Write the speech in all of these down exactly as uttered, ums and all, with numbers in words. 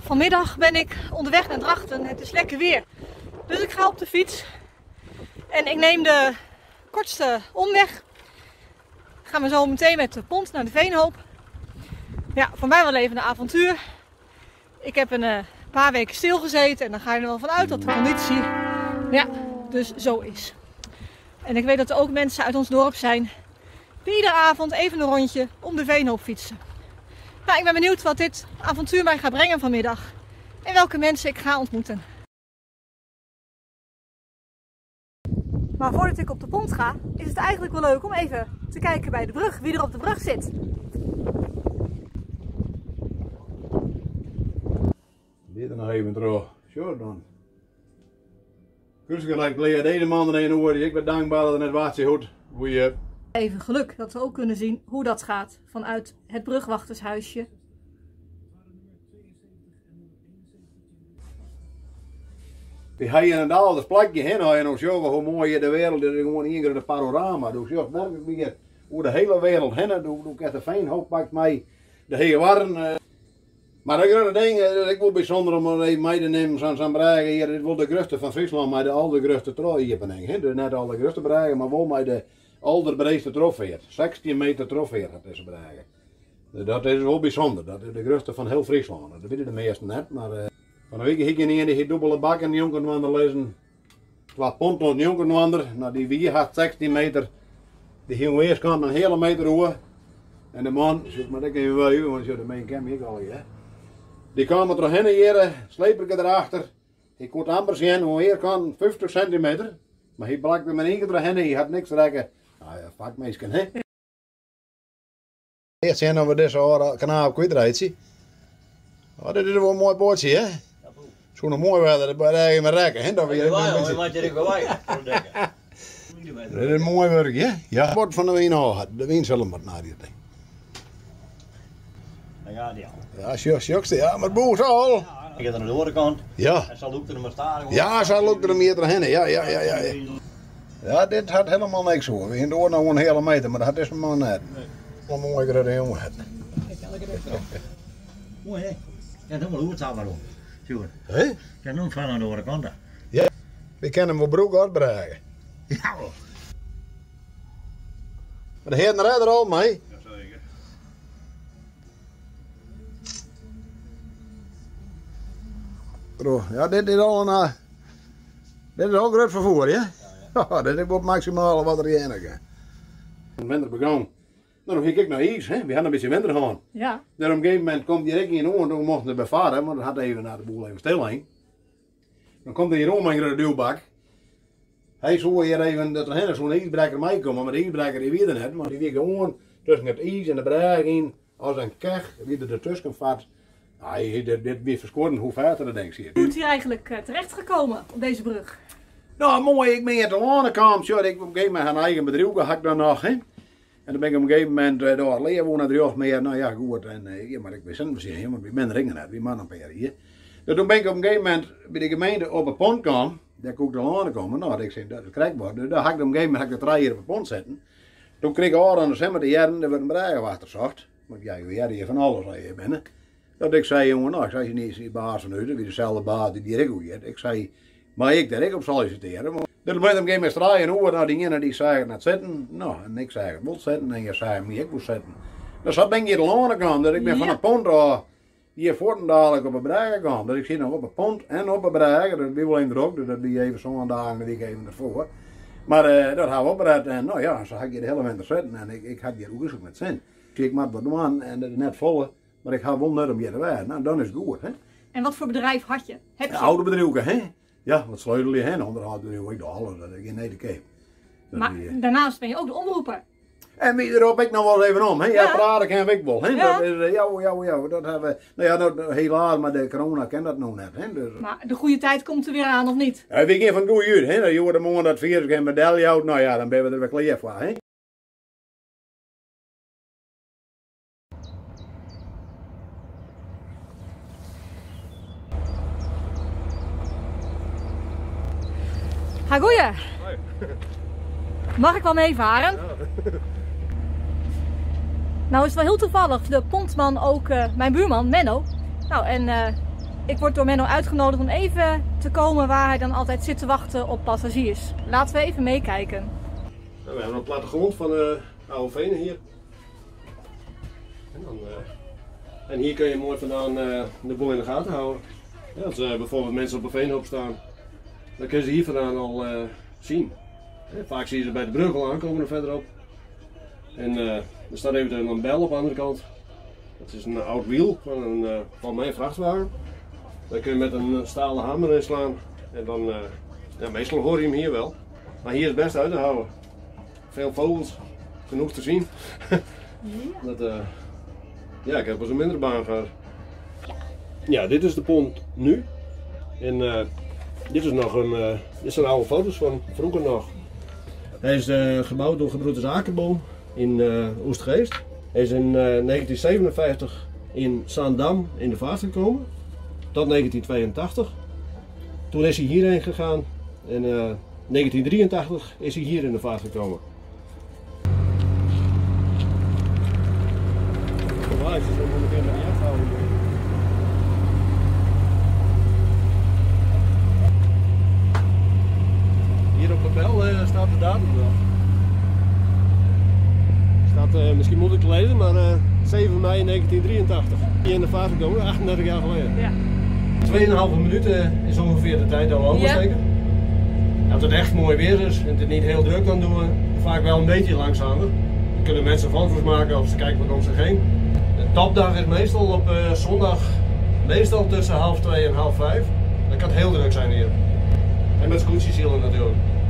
Vanmiddag ben ik onderweg naar Drachten. Het is lekker weer. Dus ik ga op de fiets. En ik neem de kortste omweg. Gaan we zo meteen met de pont naar de Veenhoop. Ja, voor mij wel even een avontuur. Ik heb een uh, paar weken stilgezeten en dan ga je er wel vanuit dat de conditie ja, dus zo is. En ik weet dat er ook mensen uit ons dorp zijn die iedere avond even een rondje om de Veenhoop fietsen. Nou, ik ben benieuwd wat dit avontuur mij gaat brengen vanmiddag en welke mensen ik ga ontmoeten. Maar voordat ik op de pont ga, is het eigenlijk wel leuk om even te kijken bij de brug, wie er op de brug zit. Dit er nog even terug. Zo dan. Kusje gelijk leer deze man er een oor. Ik ben dankbaar dat het net wat je goed. Hoe je hebt. Even geluk dat we ook kunnen zien hoe dat gaat vanuit het brugwachtershuisje. Die ga je in een dal, dat plakje heen, ga je nog zo hoe mooi je de wereld is, gewoon hier de panorama. Dus je werkelijk weer hoe de hele wereld heen, doe ik het een Veenhoop pakt mij de hele warren. Maar dat grote ding, dat ik wel bijzonder om er even mee te nemen zo'n zo'n bereiken hier, dit wordt de gruchten van Friesland, maar de oude gruchten trouw hier beneden. Dus net alle gruchten bereiken, maar wel met de allerbreedste trofeer. zestien meter trofeer dat is bereiken. Dat is wel bijzonder, dat is de gruchten van heel Friesland. Dat weten de meesten net, maar uh, van een week heb je niet die dubbele bak in de Jonkerwander lezen. Wat pond tot de Jonkerwander, nou die wier had zestien meter, die ging eerst kant een hele meter hoog. En de man, zoek maar dat kan je wel u, want zo de meen ken ik al hier. Die kwamen er heen hier, sleperke erachter. Ik kon amper zien hoe hier kan vijftig centimeter. Maar hij brak er met één keer erheen, hij had niks te rekken. Nou ja, vakmeisken hè. Eerst zien of we deze kanaal kwijtraad zien. Oh, dit is wel een mooi bootje hè. Zo'n mooi weather, dat bij je met rekken hè. Dat we hier een beetje dit is een mooi werk hè. Ja. Het wordt van de wien al, de wien zullen maar naar die ding. Ja, die al. Ja, sjokste, ja, maar boos al. Ik heb aan de andere kant. Ja. En zal ook er maar staan. Ja, zal ook er meer heen. Ja, ja, ja, ja. Ja, dit had helemaal niks hoor. We hebben nog een hele meter, maar dat is helemaal net. Wat mooi dat jongen. Mooi hè? Ja, dan moet je het samen doen. Zie Hé? je? Ja, dan van aan de andere kant. Ja. We kunnen hem broek uitbrengen. Ja hoor. Maar de heren rijden er al mee. Ja, dit is al een. Uh, dit is al groot vervoer, ja? Ja, ja. Dit is het maximale wat er heen gaat. De winter begon. Nou, dan ging ik naar Ies, hè? We hadden een beetje winter gehad. Ja. Dus op een gegeven moment komt direct in oor, toen mochten we bevaren, maar dat had even naar de boel even stil heen. Dan komt er hier om een grote duwbak. Hij zou hier even dat er hen zo'n ijsbreker mee komen, maar de ijsbreker die weer net, maar die weer gewoon tussen het ijs en de breik in, als een keg, wie er ertussen vat. Nou, dit, dit weer verschoren hoe verder denk ik. Hoe is hier eigenlijk uh, terechtgekomen op deze brug? Nou mooi, ik ben hier te landen kwam, zo, ik op een gegeven moment een eigen bedrijf gehad dan nog. Hè. En dan ben ik op een gegeven moment uh, door leven naar drie meer, nou ja goed, en uh, ja, maar ik wist het niet, want ik ben ringen net, wie man een paar hier. Dus toen ben ik op een gegeven moment bij de gemeente op een pont kwam, daar kon ik te landen komen, nou ik zei dat is krijgbaar, dus daar had ik op een gegeven moment de trein hier op een pont zetten. Toen kreeg ik al aan de zin met de jaren, er werd een bregenwachter zocht, want ja, je had hier van alles hier binnen. Dat ik zei, jongen, nou, ik zei, je niet die baas van u, wie dezelfde baas die ik ook hier. Ik zei, maar ik daar ik op solliciteren. Dus toen ben ik op een gegeven moment draaien over naar die ene die zei het net zitten. Nou, en ik zei, ik wil zitten. En je zei, maar ik moet zitten. Dus dat ben ik hier de lonen gegaan. Dus ik ben ja. van een pont uh, hier voort dadelijk op een brei gegaan. Dus ik zit nog op een pont en op een brei. Dat is wel een ook, dus dat die even zo'n dagen dat ik even ervoor. Maar uh, dat gaan we opgered. En nou ja, zo had ik hier de hele winter zitten. En ik, ik had hier ook eens met zin. Dus ik maak wat doen en dat is net vol. Maar ik ga wel net om je te wijden. Nou, dan is het goed, hè. En wat voor bedrijf had je? Heb je? Ja, oude bedrijven, hè. Ja, wat sleutel je heen? Onderhoud bedrijven, ik doe alles, dat ik in Nederland keep. Maar die, daarnaast ben je ook de omroeper. En wie erop ik nog wel even om, hè. Ja, ja praten kan ik wel, hè. Ja. Dat is, ja, ja, ja, dat hebben we, nou ja, dat, helaas, maar de corona kent dat nog net, hè. Dus, maar de goede tijd komt er weer aan, of niet? Ja, we gaan van goede uur, hè. Je wordt morgen dat vier geen medaille houdt, nou ja, dan ben we er weer klaar voor, hè. Ha, goeie. Mag ik wel meevaren? Ja. Nou is het wel heel toevallig, de pontman ook uh, mijn buurman Menno. Nou en uh, Ik word door Menno uitgenodigd om even te komen waar hij dan altijd zit te wachten op passagiers. Laten we even meekijken. Nou, we hebben een plattegrond van de uh, oude venen hier. En, dan, uh, en hier kun je mooi vandaan uh, de boel in de gaten houden. Ja, als uh, bijvoorbeeld mensen op een veenhoop staan, dan kun je ze hier vandaan al uh, zien. Ja, vaak zie je ze bij de brug al aankomen er verderop. En uh, er staat even een bel op de andere kant. Dat is een oud wiel van, een, uh, van mijn vrachtwagen. Daar kun je met een stalen hamer in slaan. En dan, uh, ja, meestal hoor je hem hier wel. Maar hier is het best uit te houden. Veel vogels, genoeg te zien. Dat, uh, ja, ik heb wel eens een mindere baan gehad. Ja, dit is de pont nu. En uh, dit is nog een, uh, dit zijn oude foto's van vroeger nog. Hij is uh, gebouwd door gebroeders Akerboom in uh, Oostgeest. Hij is in uh, negentien zevenenvijftig in Zaandam in de vaart gekomen. Tot negentien tweeëntachtig. Toen is hij hierheen gegaan. En in uh, negentien drieëntachtig is hij hier in de vaart gekomen. Normaal is het zo moet ik even niet afhouden. Hier op de bel uh, staat de datum wel. Staat uh, misschien moeilijk te lezen, maar uh, zeven mei negentien drieëntachtig. Hier in de vaart gekomen, achtendertig jaar geleden. Ja. tweeënhalve minuten is ongeveer de tijd dat we oversteken. Ja. Als het echt mooi weer is en het is niet heel druk, dan doen we vaak wel een beetje langzamer. Dan kunnen mensen foto's maken of ze kijken wat om zich heen. De topdag is meestal op uh, zondag, meestal tussen half twee en half vijf. Dan kan het heel druk zijn hier. En met scootjesielen natuurlijk.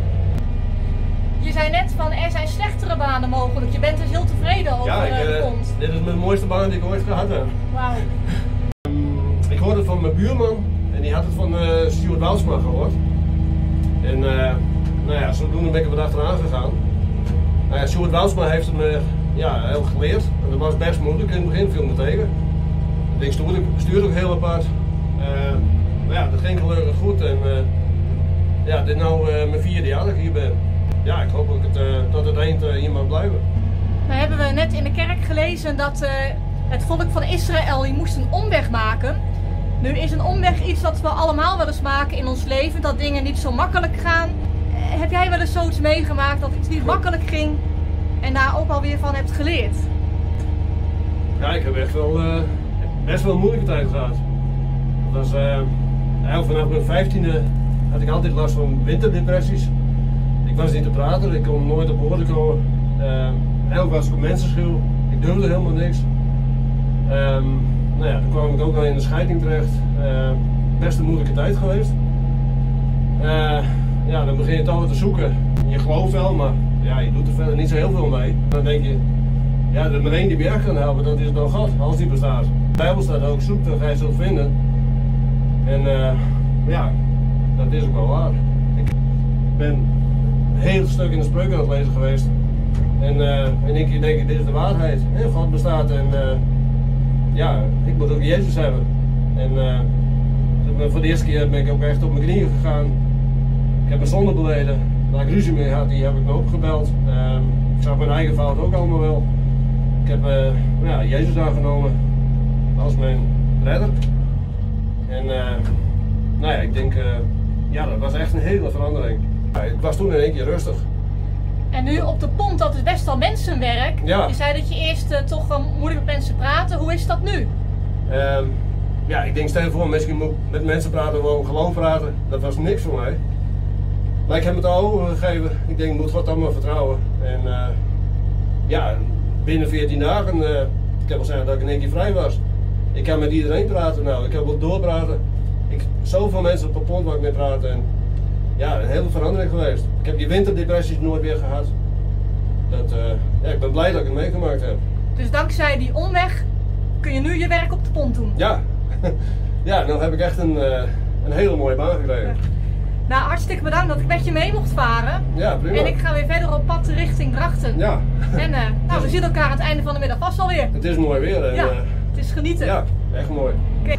Je zei net van er zijn slechtere banen mogelijk. Je bent dus heel tevreden over ja, ik, uh, de pont. Dit is mijn mooiste baan die ik ooit gehad heb. Wauw. Um, ik hoorde het van mijn buurman en die had het van uh, Stuart Woudsma gehoord. En uh, nou ja, zodoende ben ik er wat achteraan gegaan. Uh, Stuart Woudsma heeft het me ja, heel geleerd. En dat was best moeilijk, in het begin viel me tegen. Het ding stuurde, stuurde ook heel apart. Uh, maar ja, dat ging gelukkig goed. En uh, ja, dit is nou uh, mijn vierde jaar dat ik hier ben. Ja, ik hoop dat het uh, tot het eind uh, hier mag blijven. Nou hebben we net in de kerk gelezen dat uh, het volk van Israël die moest een omweg maken. Nu is een omweg iets wat we allemaal wel eens maken in ons leven, dat dingen niet zo makkelijk gaan. Uh, heb jij wel eens zoiets meegemaakt dat iets niet makkelijk ging en daar ook alweer van hebt geleerd? Ja, ik heb echt wel uh, best wel een moeilijke tijd gehad. Dat was, uh, eigenlijk vanaf mijn vijftiende had ik altijd last van winterdepressies. Ik was niet te praten, ik kon nooit op woorden komen. Uh, eigenlijk was ik een mensenschuw, ik durfde helemaal niks. Um, nou ja, toen kwam ik ook nog in de scheiding terecht. Uh, best een moeilijke tijd geweest. Uh, ja, dan begin je toch wat te zoeken. Je gelooft wel, maar ja, je doet er verder niet zo heel veel mee. Dan denk je, ja, er is maar één die je echt kan helpen, dat is dan God, als die bestaat. De Bijbel staat ook, zoek dan ga je zult vinden. En uh, ja, dat is ook wel waar. Ik ben een heel stuk in de spreuken aan het lezen geweest. En uh, in één keer denk ik, dit is de waarheid. En God bestaat en uh, ja, ik moet ook Jezus hebben. En uh, voor de eerste keer ben ik ook echt op mijn knieën gegaan. Ik heb mijn zonde beleden. Waar ik ruzie mee had, die heb ik me opgebeld. Uh, ik zag mijn eigen fout ook allemaal wel. Ik heb uh, ja, Jezus aangenomen als mijn redder. En uh, nou ja, ik denk, uh, ja, dat was echt een hele verandering. Ja, ik was toen in één keer rustig. En nu op de pont, dat is best wel mensenwerk. Ja. Je zei dat je eerst uh, toch wel moeilijk met mensen praten. Hoe is dat nu? Uh, ja, ik denk, stel je voor, misschien moet met mensen praten, gewoon gewoon praten. Dat was niks voor mij. Maar ik heb het al overgegeven. Ik denk, ik moet God allemaal vertrouwen. En uh, ja, binnen veertien dagen, uh, ik heb al zeggen dat ik in één keer vrij was. Ik kan met iedereen praten nou, ik heb wel doorpraten. Ik, zoveel mensen op de pont waar ik mee praat. En, ja, een hele verandering geweest. Ik heb die winterdepressies nooit weer gehad. Dat, uh, ja, ik ben blij dat ik het meegemaakt heb. Dus dankzij die omweg kun je nu je werk op de pont doen? Ja, ja, dan heb ik echt een, uh, een hele mooie baan gekregen. Ja. Nou, hartstikke bedankt dat ik met je mee mocht varen. Ja, prima. En ik ga weer verder op pad richting Drachten. Ja. En uh, nou, we zien elkaar aan het einde van de middag vast alweer. Het is mooi weer. En, ja, uh, het is genieten. Ja, echt mooi. Okay.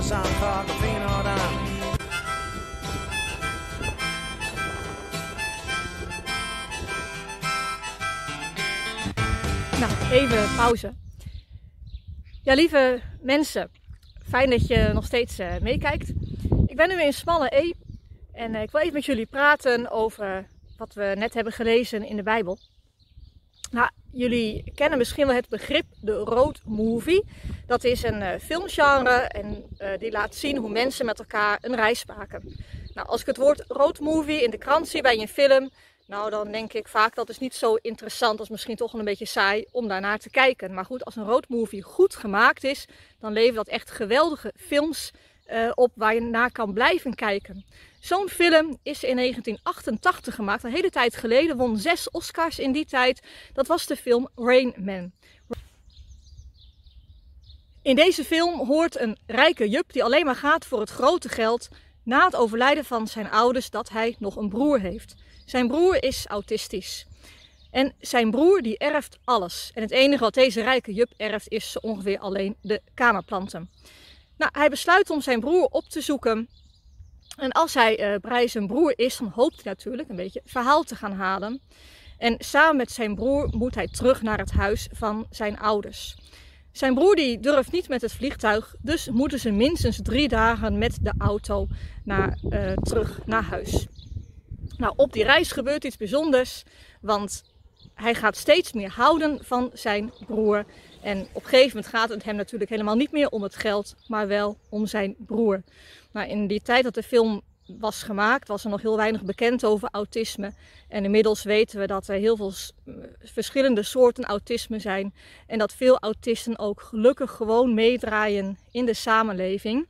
we samen gaan de Feyenoord aan. Nou, even pauze. Ja, lieve mensen, fijn dat je nog steeds uh, meekijkt. Ik ben nu in Smalle E en uh, ik wil even met jullie praten over wat we net hebben gelezen in de Bijbel. Nou, jullie kennen misschien wel het begrip de road movie. Dat is een uh, filmgenre en uh, die laat zien hoe mensen met elkaar een reis maken. Nou, als ik het woord road movie in de krant zie bij een film, nou dan denk ik vaak dat is niet zo interessant, dat is misschien toch wel een beetje saai om daarnaar te kijken. Maar goed, als een road movie goed gemaakt is, dan levert dat echt geweldige films uh, op waar je naar kan blijven kijken. Zo'n film is in negentien achtentachtig gemaakt, een hele tijd geleden, won zes Oscars in die tijd. Dat was de film Rain Man. In deze film hoort een rijke jup die alleen maar gaat voor het grote geld, na het overlijden van zijn ouders, dat hij nog een broer heeft. Zijn broer is autistisch. En zijn broer die erft alles. En het enige wat deze rijke jup erft is ongeveer alleen de kamerplanten. Nou, hij besluit om zijn broer op te zoeken. En als hij uh, bij zijn broer is, dan hoopt hij natuurlijk een beetje verhaal te gaan halen. En samen met zijn broer moet hij terug naar het huis van zijn ouders. Zijn broer die durft niet met het vliegtuig, dus moeten ze minstens drie dagen met de auto naar, uh, terug naar huis. Nou, op die reis gebeurt iets bijzonders, want hij gaat steeds meer houden van zijn broer. En op een gegeven moment gaat het hem natuurlijk helemaal niet meer om het geld, maar wel om zijn broer. Nou, in die tijd dat de film was gemaakt, was er nog heel weinig bekend over autisme. En inmiddels weten we dat er heel veel verschillende soorten autisme zijn. En dat veel autisten ook gelukkig gewoon meedraaien in de samenleving.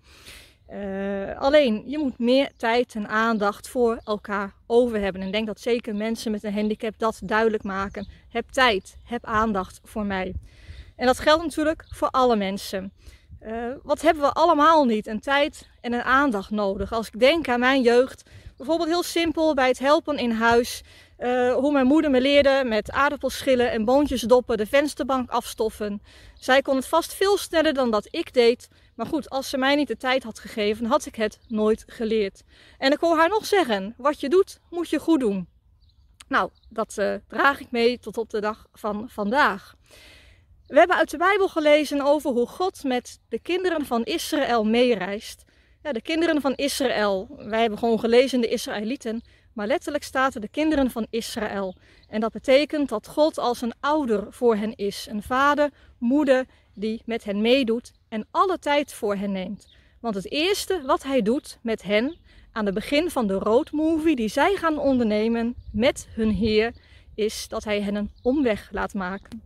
Uh, alleen, je moet meer tijd en aandacht voor elkaar over hebben. En ik denk dat zeker mensen met een handicap dat duidelijk maken. Heb tijd, heb aandacht voor mij. En dat geldt natuurlijk voor alle mensen. Uh, wat hebben we allemaal niet? Een tijd en een aandacht nodig. Als ik denk aan mijn jeugd, bijvoorbeeld heel simpel bij het helpen in huis. Uh, hoe mijn moeder me leerde met aardappelschillen en boontjes doppen, de vensterbank afstoffen. Zij kon het vast veel sneller dan dat ik deed. Maar goed, als ze mij niet de tijd had gegeven, had ik het nooit geleerd. En ik hoor haar nog zeggen, wat je doet, moet je goed doen. Nou, dat uh, draag ik mee tot op de dag van vandaag. We hebben uit de Bijbel gelezen over hoe God met de kinderen van Israël meereist. Ja, de kinderen van Israël, wij hebben gewoon gelezen de Israëlieten, maar letterlijk staat er de kinderen van Israël. En dat betekent dat God als een ouder voor hen is. Een vader, moeder die met hen meedoet en alle tijd voor hen neemt. Want het eerste wat hij doet met hen, aan het begin van de road movie die zij gaan ondernemen met hun Heer, is dat hij hen een omweg laat maken.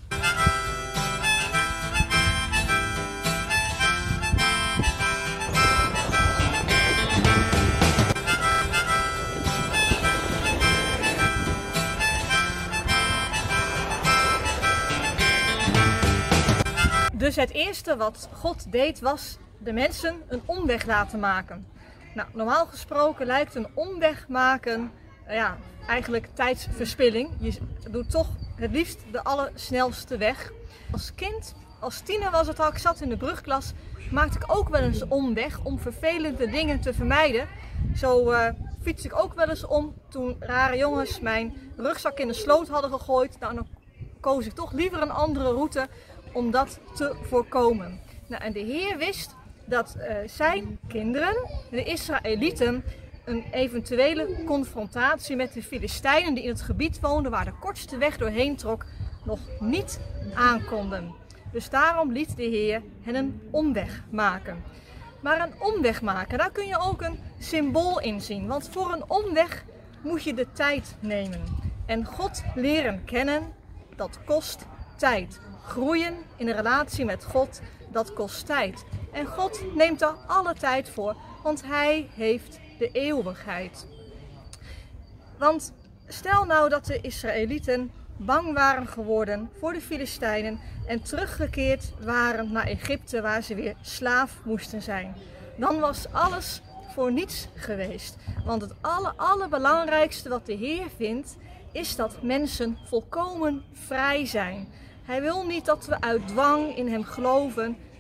Dus het eerste wat God deed was de mensen een omweg laten maken. Nou, normaal gesproken lijkt een omweg maken uh, ja, eigenlijk tijdsverspilling. Je doet toch het liefst de allersnelste weg. Als kind, als tiener was het al, ik zat in de brugklas, maakte ik ook wel eens omweg om vervelende dingen te vermijden. Zo uh, fiets ik ook wel eens om toen rare jongens mijn rugzak in de sloot hadden gegooid. Nou, dan koos ik toch liever een andere route om dat te voorkomen. Nou, en de Heer wist dat uh, zijn kinderen, de Israëlieten, een eventuele confrontatie met de Filistijnen die in het gebied woonden waar de kortste weg doorheen trok, nog niet aankonden. Dus daarom liet de Heer hen een omweg maken. Maar een omweg maken, daar kun je ook een symbool in zien. Want voor een omweg moet je de tijd nemen. En God leren kennen, dat kost tijd. Groeien in een relatie met God, dat kost tijd. En God neemt er alle tijd voor, want Hij heeft de eeuwigheid. Want stel nou dat de Israëlieten bang waren geworden voor de Filistijnen en teruggekeerd waren naar Egypte waar ze weer slaaf moesten zijn. Dan was alles voor niets geweest. Want het aller, allerbelangrijkste wat de Heer vindt, is dat mensen volkomen vrij zijn. Hij wil niet dat we uit dwang in Hem geloven,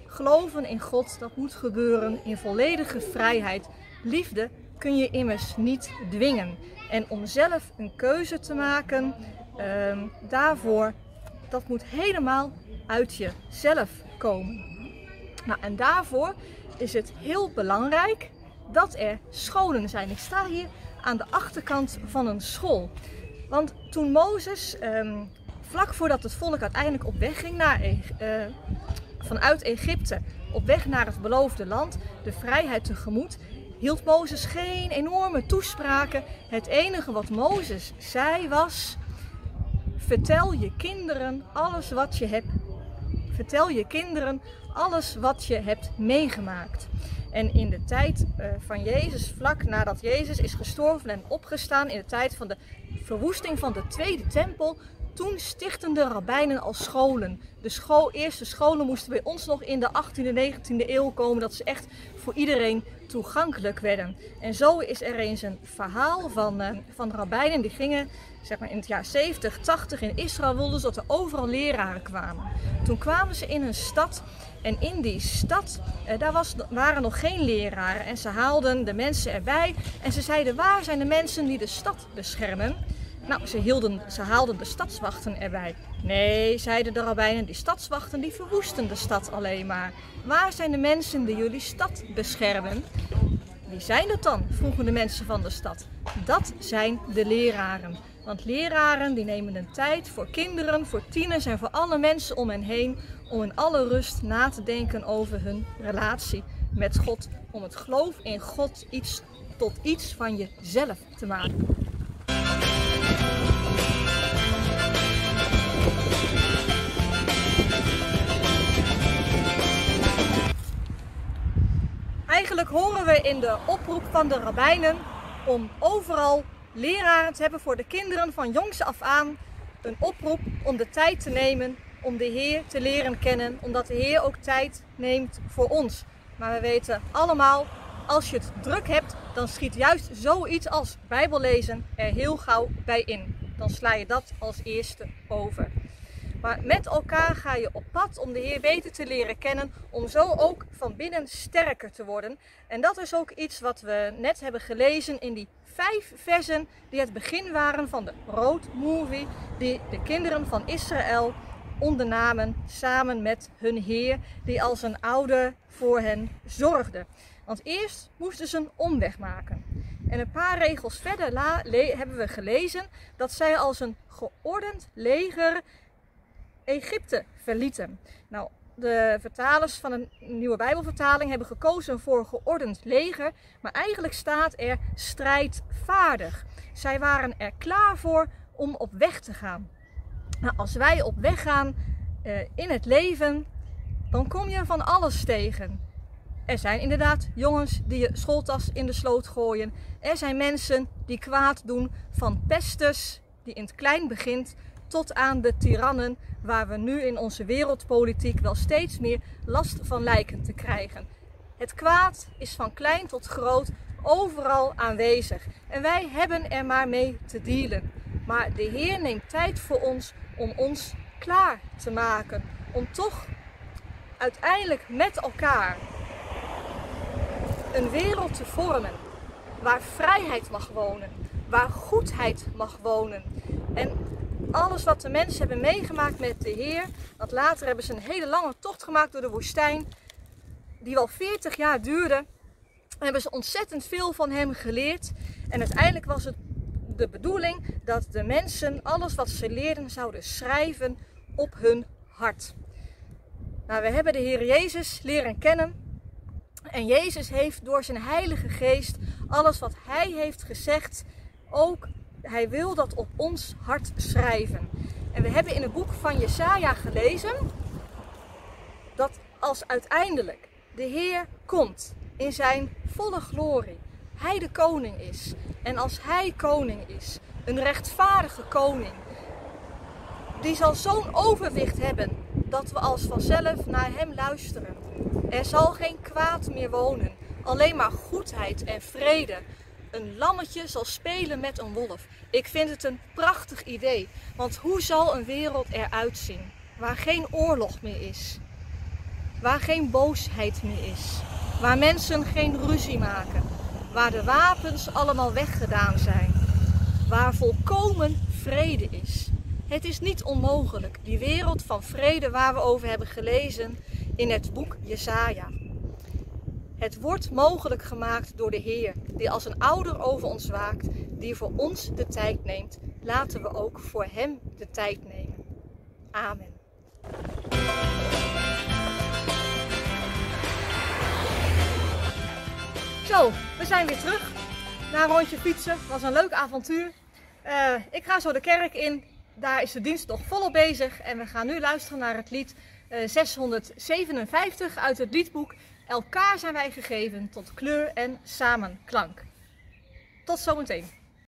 Geloven in God, dat moet gebeuren in volledige vrijheid. Liefde kun je immers niet dwingen. En om zelf een keuze te maken, uh, daarvoor, dat moet helemaal uit jezelf komen. Nou, en daarvoor is het heel belangrijk dat er scholen zijn. Ik sta hier aan de achterkant van een school. Want toen Mozes, um, vlak voordat het volk uiteindelijk op weg ging naar, uh, vanuit Egypte, op weg naar het beloofde land, de vrijheid tegemoet, hield Mozes geen enorme toespraken. Het enige wat Mozes zei was: vertel je kinderen alles wat je hebt. Vertel je kinderen alles wat je hebt meegemaakt. En in de tijd uh, van Jezus, vlak nadat Jezus is gestorven en opgestaan, in de tijd van de verwoesting van de tweede tempel, toen stichtten de rabbijnen al scholen. De school, eerste scholen moesten bij ons nog in de achttiende, negentiende eeuw komen, dat ze echt voor iedereen toegankelijk werden. En zo is er eens een verhaal van, uh, van rabbijnen die gingen, zeg maar in het jaar zeventig, tachtig in Israël, wilden ze dat er overal leraren kwamen. Toen kwamen ze in een stad en in die stad, uh, daar was, waren nog geen leraren en ze haalden de mensen erbij en ze zeiden: waar zijn de mensen die de stad beschermen? Nou, ze, hielden, ze haalden de stadswachten erbij. Nee, zeiden de rabbijnen, die stadswachten die verwoesten de stad alleen maar. Waar zijn de mensen die jullie stad beschermen? Wie zijn dat dan? Vroegen de mensen van de stad. Dat zijn de leraren. Want leraren die nemen de tijd voor kinderen, voor tieners en voor alle mensen om hen heen, om in alle rust na te denken over hun relatie met God. Om het geloof in God iets tot iets van jezelf te maken. Eigenlijk horen we in de oproep van de rabbijnen om overal leraren te hebben voor de kinderen van jongs af aan. Een oproep om de tijd te nemen om de Heer te leren kennen, omdat de Heer ook tijd neemt voor ons. Maar we weten allemaal, als je het druk hebt, dan schiet juist zoiets als Bijbellezen er heel gauw bij in. Dan sla je dat als eerste over. Maar met elkaar ga je op pad om de Heer beter te leren kennen, om zo ook van binnen sterker te worden. En dat is ook iets wat we net hebben gelezen in die vijf versen die het begin waren van de Road Movie, die de kinderen van Israël ondernamen samen met hun Heer, die als een ouder voor hen zorgde. Want eerst moesten ze een omweg maken. En een paar regels verder la, le, hebben we gelezen dat zij als een geordend leger Egypte verlieten. Nou, de vertalers van een nieuwe Bijbelvertaling hebben gekozen voor geordend leger, maar eigenlijk staat er strijdvaardig. Zij waren er klaar voor om op weg te gaan. Nou, als wij op weg gaan uh, in het leven, dan kom je van alles tegen. Er zijn inderdaad jongens die je schooltas in de sloot gooien. Er zijn mensen die kwaad doen, van pesters die in het klein begint, tot aan de tirannen waar we nu in onze wereldpolitiek wel steeds meer last van lijken te krijgen. Het kwaad is van klein tot groot overal aanwezig en wij hebben er maar mee te dealen. Maar de Heer neemt tijd voor ons om ons klaar te maken, om toch uiteindelijk met elkaar een wereld te vormen waar vrijheid mag wonen, waar goedheid mag wonen. En alles wat de mensen hebben meegemaakt met de Heer, want later hebben ze een hele lange tocht gemaakt door de woestijn, die wel veertig jaar duurde, en hebben ze ontzettend veel van hem geleerd. En uiteindelijk was het de bedoeling dat de mensen alles wat ze leerden zouden schrijven op hun hart. Nou, we hebben de Heer Jezus leren kennen. En Jezus heeft door zijn Heilige Geest alles wat hij heeft gezegd, ook hij wil dat op ons hart schrijven. En we hebben in het boek van Jesaja gelezen dat als uiteindelijk de Heer komt in zijn volle glorie, hij de koning is. En als hij koning is, een rechtvaardige koning, die zal zo'n overwicht hebben dat we als vanzelf naar hem luisteren. Er zal geen kwaad meer wonen, alleen maar goedheid en vrede. Een lammetje zal spelen met een wolf. Ik vind het een prachtig idee, want hoe zal een wereld eruit zien waar geen oorlog meer is? waar geen boosheid meer is, waar mensen geen ruzie maken, waar de wapens allemaal weggedaan zijn, waar volkomen vrede is. Het is niet onmogelijk, die wereld van vrede waar we over hebben gelezen in het boek Jesaja. Het wordt mogelijk gemaakt door de Heer, die als een ouder over ons waakt, die voor ons de tijd neemt. Laten we ook voor Hem de tijd nemen. Amen. Zo, we zijn weer terug na een rondje fietsen. Het was een leuk avontuur. Uh, ik ga zo de kerk in. Daar is de dienst nog volop bezig. En we gaan nu luisteren naar het lied uh, zeshonderdzevenenvijftig uit het liedboek Elkaar zijn wij gegeven tot kleur en samenklank. Tot zometeen.